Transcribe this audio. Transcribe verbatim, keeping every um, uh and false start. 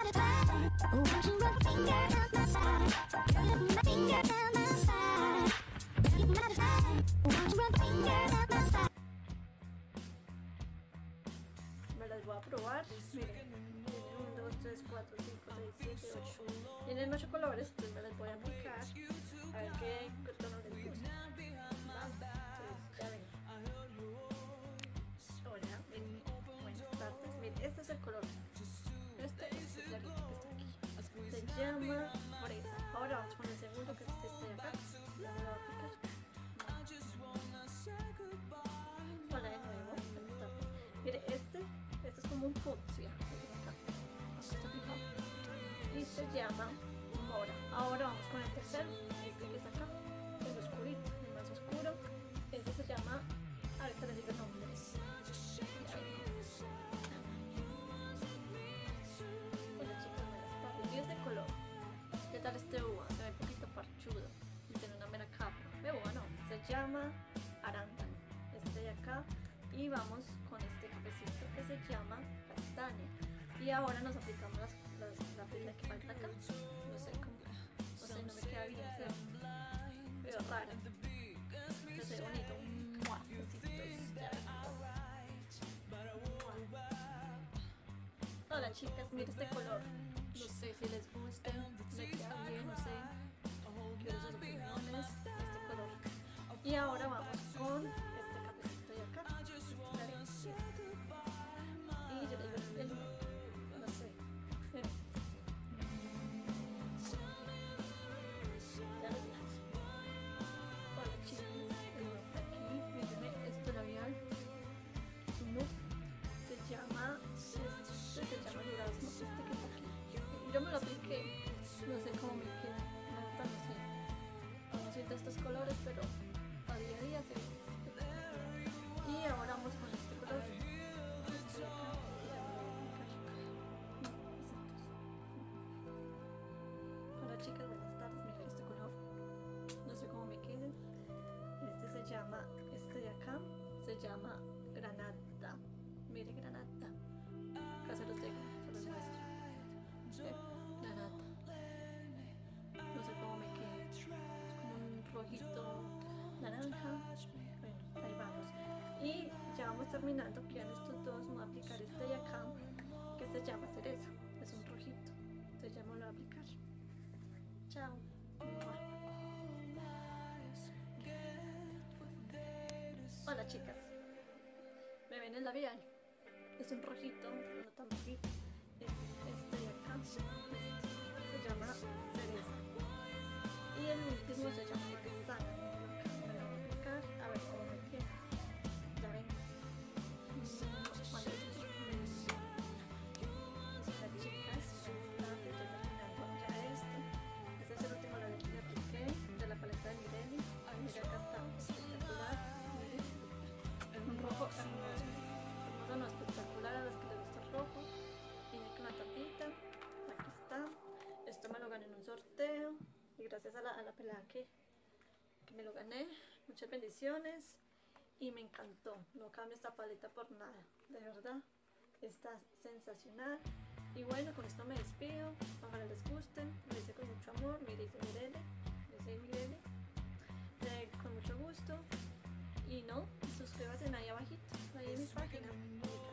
Me las voy a probar. Miren, uno, dos, tres, cuatro, cinco, seis, siete, ocho. Tienen ocho colores, entonces me las voy a aplicar. A ver qué tono les gusta. Entonces, ya ven. Hola, miren. Buenas tardes. Miren, este es el color. Este es el clarito que está aquí. Se llama fresa. Ahora vamos con el segundo, que es este de acá. Ya me lo voy a aplicar. Hola de nuevo. Buenas tardes. Mire, este, este es como un fucsia. Y se llama mora. Ahora vamos con el tercero, este que es acá, el oscurito, el más oscuro. Este se llama, ahorita les digo el nombre. Hola chicas, buenas tardes. Y es de color. ¿Qué tal este uva? Se ve un poquito parchudo y tiene una mera capa. De uva no, se llama arándano. Este de acá. Y vamos con este cafecito que se llama castaña. Y ahora nos aplicamos las, las, la fila que falta acá. No sé cómo, no sé, no me queda bien, se ve rara. No sé, bonito. ¡Mua! Besitos. Hola chicas, mira este color. No sé si les gusta, me queda bien, no sé. Quiero sus opiniones. Este color. Y ahora vamos con este cafecito de acá. Y yo le digo el número. No sé. Ya lo dije. Hola chicos. Aquí, miren este labial. Es un nude. Se llama. Este se llama Durazno. Este que está aquí. Yo me lo apliqué. No sé cómo me queda. La verdad no sé. No siento estos colores, pero a día a día se ve. Y ahora vamos con este color. Este de acá. Hola chicas, buenas tardes, miren este color, no sé cómo me queden. Este se llama, este de acá, se llama granata. Mire, granata. Acá se los dejo, se los muestro. ¿Eh? Granata. No sé cómo me quede. Es como un rojito naranja. Bueno, ahí vamos. Y ya vamos terminando. Quedan estos dos. Voy a aplicar este de acá, que se llama cereza. Es un rojito. Entonces ya me lo voy a aplicar. Chao. Hola chicas. Me ven el labial. Es un rojito, no tan rojito. Es este de acá. Este se llama cereza. Y el último se llama manzana. Me lo voy a aplicar. A ver cómo me queda. Ya ven. Hola chicas. Este es el último labial que me apliqué de la paleta de Mirelli. Mira, acá está espectacular. Miren. Un rojo hermoso. Hermoso, no, espectacular a los que les gusta el rojo. Viene con la tapita. Aquí está. Esto me lo gané en un sorteo. Y gracias a la, a la pelada que, que me lo gané. Muchas bendiciones. Y me encantó. No cambio esta paleta por nada. De verdad. Está sensacional. Y bueno, con esto me despido. Ojalá les gusten. Lo hice con mucho amor. Mire, dice Mirele. Dice Mirele. Eh, con mucho gusto. Y no, suscríbanse ahí abajito. Ahí en mi página.